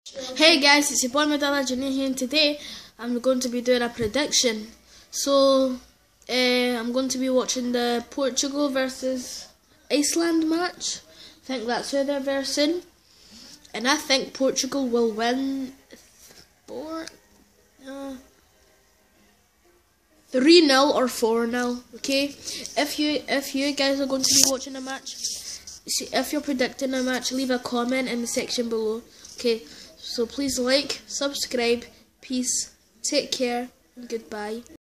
Hey guys, it's your boy Medalla Junior here, and today I'm going to be doing a prediction. So, I'm going to be watching the Portugal versus Iceland match. I think that's who they're versing, and I think Portugal will win 3-0 or 4-0. Okay, if you guys are going to be watching a match, if you're predicting a match, leave a comment in the section below. Okay. So please like, subscribe, peace, take care, and goodbye.